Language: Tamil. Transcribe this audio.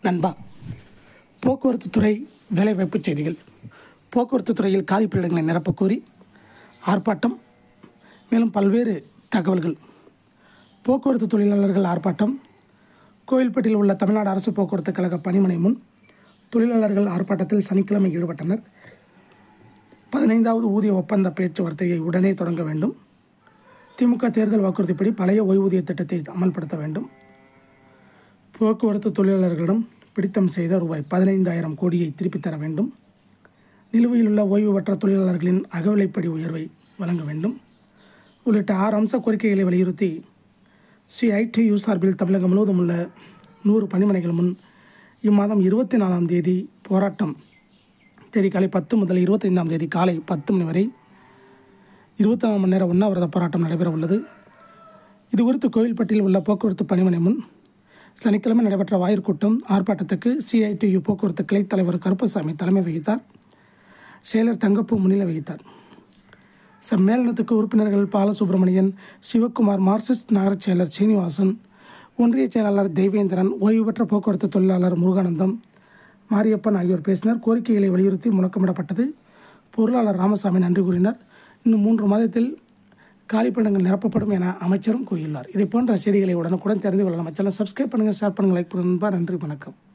நண்பா, போக்குவரத்து துறை வேலைவாய்ப்பு செய்திகள். போக்குவரத்து துறையில் காலி பணியிடங்களை நிரப்பக் கோரி ஆர்ப்பாட்டம். மேலும் பல்வேறு தகவல்கள். போக்குவரத்து தொழிலாளர்கள் ஆர்ப்பாட்டம். கோவில்பட்டியில் உள்ள தமிழ்நாடு அரசு போக்குவரத்து கழக பணிமனை முன் தொழிலாளர்கள் ஆர்ப்பாட்டத்தில் சனிக்கிழமை ஈடுபட்டனர். 15வது ஊதிய ஒப்பந்த பேச்சுவார்த்தையை உடனே தொடங்க வேண்டும். திமுக தேர்தல் வாக்குறுதிப்படி பழைய ஓய்வூதிய திட்டத்தை அமல்படுத்த வேண்டும். போக்குவரத்து தொழிலாளர்களிடம் பிடித்தம் செய்த ரூபாய் 15,000 கோடியை திருப்பித் தர வேண்டும். நிலுவையில் உள்ள ஓய்வு பெற்ற தொழிலாளர்களின் அகவிலைப்படி உயர்வை வழங்க வேண்டும் உள்ளிட்ட 6 அம்ச கோரிக்கைகளை வலியுறுத்தி CITU சார்பில் தமிழகம் முழுவதும் உள்ள 100 பணிமனைகள் முன் இம்மாதம் 24ஆம் தேதி போராட்டம். தேதி காலை 10 முதல் 25ஆம் தேதி காலை 10 மணி வரை 24 மணி நேர உண்ணாவிரத போராட்டம் நடைபெற உள்ளது. இதுகுறித்து கோவில்பட்டியில் உள்ள போக்குவரத்து பணிமனை முன் சனிக்கிழமை நடைபெற்ற வாயிற்கூட்டம் ஆர்ப்பாட்டத்துக்கு CITU போக்குவரத்து கிளை தலைவர் கருப்பசாமி தலைமை வகித்தார். செயலர் தங்கப்பு முன்னிலை வகித்தார். சம்மேளனத்துக்கு உறுப்பினர்கள் பாலசுப்ரமணியன், சிவக்குமார், மார்க்சிஸ்ட் நகர செயலர் சீனிவாசன், ஒன்றிய செயலாளர் தெய்வேந்திரன், ஓய்வு பெற்ற போக்குவரத்து தொழிலாளர் முருகானந்தம், மாரியப்பன் ஆகியோர் பேசினர். கோரிக்கைகளை வலியுறுத்தி முழக்கமிடப்பட்டது. பொருளாளர் ராமசாமி நன்றி கூறினார். இன்னும் 3 மாதத்தில் காலிப்பணியிடங்கள் நிரப்பப்படும் என அமைச்சரும் கூறியுள்ளார். இதை போன்ற செய்திகளை உடனுக்குடன் தெரிந்து கொள்ள நம்ம சேனலை சப்ஸ்கிரைப் பண்ணுங்கள், ஷேர் பண்ணுங்கள், லைக் பண்ணுங்கள். நன்றி, வணக்கம்.